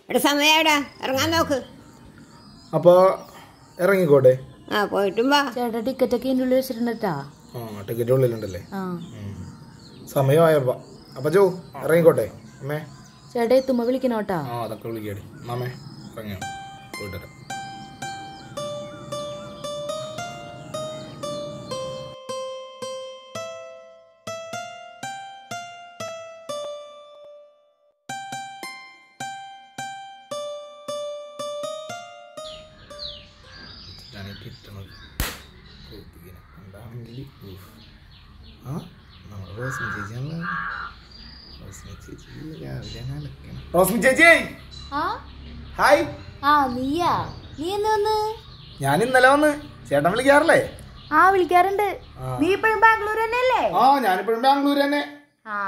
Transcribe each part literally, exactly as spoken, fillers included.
എടാ സമയടാ ഇറങ്ങാൻ നോക്ക്. അപ്പോൾ ഇറങ്ങിക്കോട്ടെ. ആ പോയിട്ടും വാ. ചേട്ടാ ടിക്കറ്റ് ഒക്കെ ഇതിൻ്റെ ഉള്ളിൽ വെച്ചിട്ടുണ്ടാ. ആ ടിക്കറ്റ് ഉള്ളിലുണ്ടല്ലേ. സമയമായപ്പോ അപ്പൊ ജോ ഇറങ്ങിക്കോട്ടെ. അമ്മേ ചേട്ടാ എത്തുമ്പോ വിളിക്കണോട്ടാ. ആ അതൊക്കെ വിളിക്കാടി. മാമേ ഇറങ്ങിയോ പോയിട്ട് കിട്ടണത് ഉണ്ടാണെങ്കിൽ ആ നമ്മുടെ റോസ്മി ചേച്ചിയാണ്. റോസ്മി ചേച്ചി രാവിലെ നടക്കണം. റോസ്മി ചേച്ചി ഹായ്. ആ നീയാ? നീ എന്ന് വന്ന്? ഞാൻ ഇന്നലെ വന്ന്. ചേട്ടൻ വിളിക്കാറില്ലേ? ആ വിളിക്കാറുണ്ട്. നീ ഇപ്പോഴും ബാംഗ്ലൂർ തന്നെയല്ലേ? ആ ഞാനിപ്പോഴും ബാംഗ്ലൂർ തന്നെ. ആ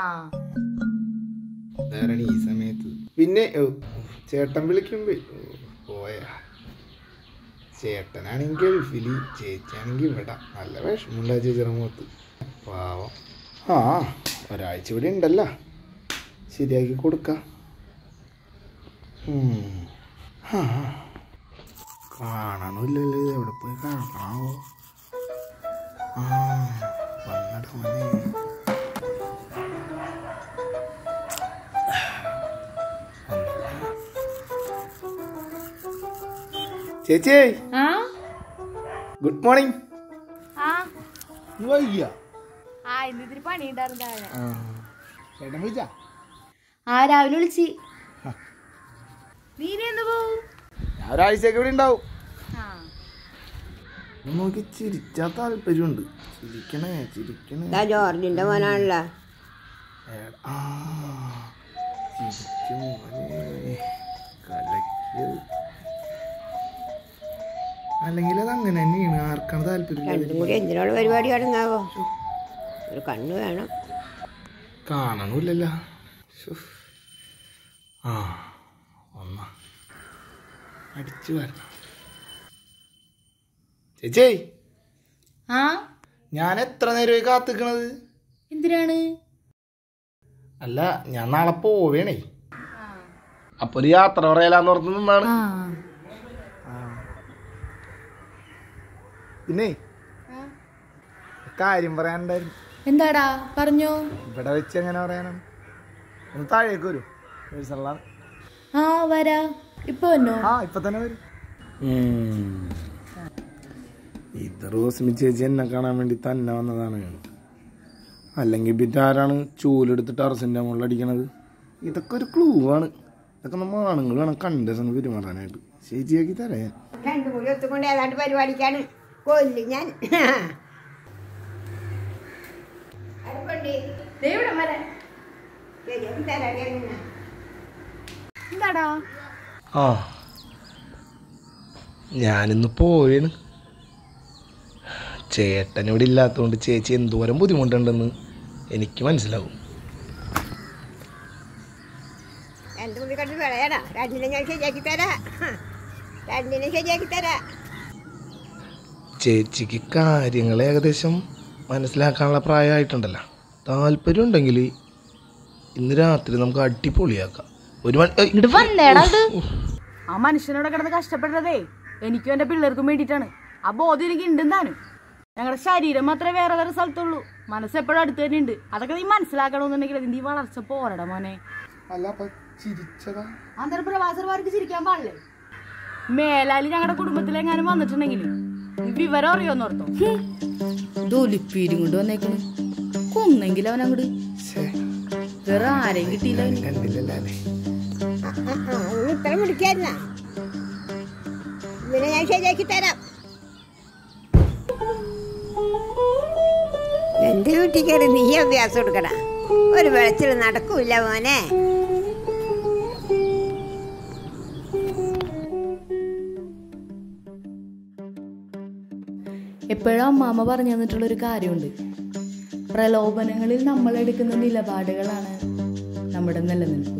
ഈ സമയത്ത് പിന്നെ ചേട്ടൻ വിളിക്കുമ്പോ പോയാ. ചേട്ടനാണെങ്കിൽ ഗൾഫില്, ചേച്ചിയാണെങ്കിൽ ഇവിടെ. നല്ല വിഷമമുണ്ടാ ചേച്ചിയുടെ മുഖത്ത്. പാവം. ആ ഒരാഴ്ച ഇവിടെ ഉണ്ടല്ലോ, ശരിയാക്കി കൊടുക്കാം. ആ കാണണമില്ലല്ലോ. ഇത് എവിടെ പോയി കാണാവോ? ആ വന്നിട്ട് മോനെ. ചേച്ചി ഗുഡ് മോർണിംഗ്. ചേട്ടൻ വിളിച്ചാ? ആ രാവിലെ വിളിച്ച്. നീ എന്ന് പോവും? ഞാൻ ഒരാഴ്ചയൊക്കെ ഇവിടെ ഉണ്ടാവും. നോക്കി ചിരിച്ചാ താല്പര്യമുണ്ട്. ചിരിക്കണേ ചിരിക്കണേ. ജോർജിന്റെ മോനാണല്ലോ. ആ ചിരിക്കും മോനെ കലക്ക്. അല്ലെങ്കിൽ അത് അങ്ങനെ തന്നെയാണ്. ആർക്കാണ് താല്പര്യം? രണ്ടും കൂടി എന്തിനുള്ള പരിപാടി അടങ്ങാവോ? ഒരു കണ്ണ് വേണം. കാണണമില്ലല്ലോ. ആ ഒന്നാ അടിച്ചു വരണം. ചേച്ചി ആ ഞാൻ എത്ര നേരമായി കാത്തിക്കണത്? എന്തിനാണ്? അല്ല ഞാൻ നാളെ പോവേണേ. അപ്പൊ ഒരു യാത്ര പറയാലാന്ന് ഓർത്ത് നിന്നാണ്. പിന്നെ കാര്യം പറയാനുണ്ടായിരുന്നു. എന്താടാ പറഞ്ഞോ. ഇവിടെ വെച്ച് എങ്ങനെ പറയാനാണ്? ഒന്ന് താഴേക്ക് വരൂ. ആ വരാ. ഇപ്പൊ വന്നോ? ആ ഇപ്പൊ തന്നെ വരും. ഇത് റോസ്മി ചേച്ചി എന്നെ കാണാൻ വേണ്ടി തന്നെ വന്നതാണ്. അല്ലെങ്കിൽ പിന്നെ ആരാണ് ചൂലെടുത്തിട്ട് അറസിൻ്റെ മുകളിൽ അടിക്കണത്? ഇതൊക്കെ ഒരു ക്ലൂ ആണ്. ഇതൊക്കെ നമ്മൾ ആണുങ്ങൾ വേണം കണ്ടേഴ്സ് പെരുമാറാനായിട്ട്. ശരിയാക്കി തരാം. രണ്ടും കൂടി ഒത്തുകൊണ്ട് ഏതാണ്ട് പരിപാടിക്കാണ്. കൊല്ലു ഞാൻ. എന്താടാ? ആ ഞാനിന്ന് പോവേണ്. ചേട്ടൻ ഇവിടെ ഇല്ലാത്തതുകൊണ്ട് ചേച്ചി എന്തോരം ബുദ്ധിമുട്ടുണ്ടെന്ന് എനിക്ക് മനസ്സിലാവും. രണ്ടു മുടി കണ്ട് വിളയടാ. രണ്ടിനെ ഞാൻ ശരിയാക്കി തരാ. രണ്ടിനെ ശരിയാക്കി തരാ. ചേച്ചിക്ക് കാര്യങ്ങൾ ഏകദേശം മനസ്സിലാക്കാനുള്ള പ്രായമായിട്ടുണ്ടല്ലോ. താല്പര്യം ഉണ്ടെങ്കിൽ ഇന്ന് രാത്രി നമുക്ക് അടിപൊളിയാക്കാം. ഒരു ആ മനുഷ്യനോടെ കിടന്ന് കഷ്ടപ്പെട്ടതേ എനിക്കും എന്റെ പിള്ളേർക്കും വേണ്ടിയിട്ടാണ്. ആ ബോധം എനിക്ക് ഉണ്ടെന്നാണ്. ഞങ്ങളുടെ ശരീരം മാത്രമേ വേറെ വേറെ സ്ഥലത്തുള്ളൂ, മനസ്സെപ്പോഴും അടുത്ത് തന്നെ ഉണ്ട്. അതൊക്കെ നീ മനസ്സിലാക്കണമെന്നുണ്ടെങ്കിൽ അതിന്റെ ഈ വളർച്ച പോരടാ മോനെ. അന്നേരം പ്രവാസർമാർക്ക് ചിരിക്കാൻ പാടില്ലേ? മേലാലി ഞങ്ങളുടെ കുടുംബത്തിലെങ്ങാനും വന്നിട്ടുണ്ടെങ്കിൽ വിവരം അറിയോന്നോർത്തോ. ദോലിപ്പീരും കൊണ്ട് വന്നേക്കണ്. കൊന്നെങ്കിലും അവൻ അങ്ങോട്ട് വേറെ ആരെയും കിട്ടിയില്ല. ഇത്ര മുടിക്കായിരുന്ന ഇതിനെ ഞാൻ ശരിയാക്കി തരാം. എന്റെ വീട്ടിൽ കയറി നീ അഭ്യാസം കൊടുക്കണ. ഒരു വെളച്ചിൽ നടക്കൂല മോനെ. എപ്പോഴും അമ്മാമ്മ പറഞ്ഞു തന്നിട്ടുള്ളൊരു കാര്യമുണ്ട്. പ്രലോഭനങ്ങളിൽ നമ്മൾ എടുക്കുന്ന നിലപാടുകളാണ് നമ്മുടെ നിലനിൽപ്പ്.